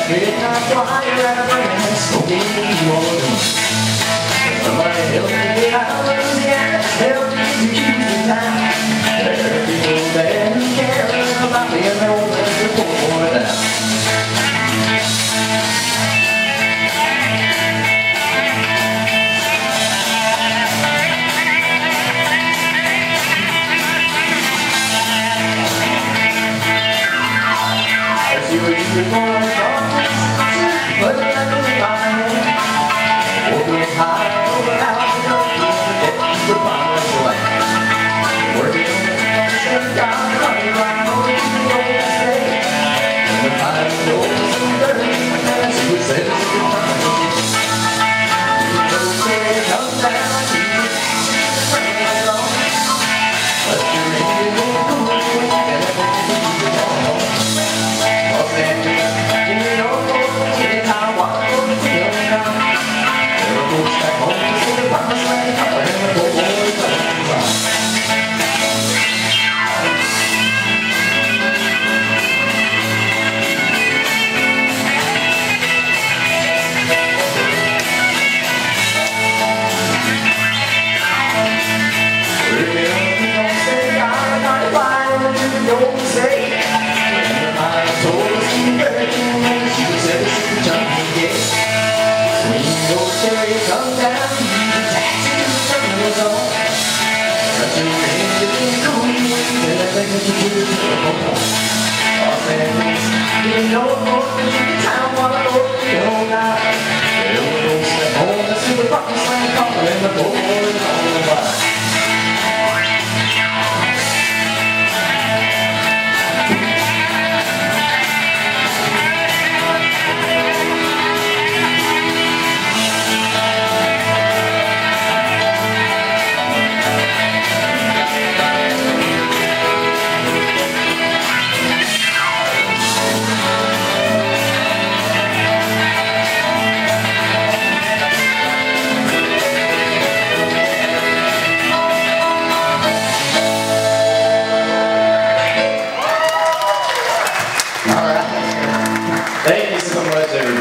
midnight fire at a burning smoking water. Somebody help me out of Louisiana, help me to keep the time. There are people there who care about me and they'll let the poor boy down. As you reach the morning darkness, but I know if I am walking high over out the door, the promised land. Working on the same time, running right over to the old state. And the fire goes and dirty, and she would say it's a good time to get. So say, come down, keep praying along. But you make it go cool, and everything is gone. Los Angeles, in New York, in Taiwan, in Vietnam. There are folks back home to see the promised land, and the poor boys don't cry. Don't say, when I told us to be ready, she said it's a jungle gate. Swing your cherry, come down, the taxi was on. But you made it cool, and I think it's a good deal. Los Angeles, you know, the town while I go, you know, now. Everyone step home, let's see the promised land calling, and the poor boys on the line. Thank you so much, everybody.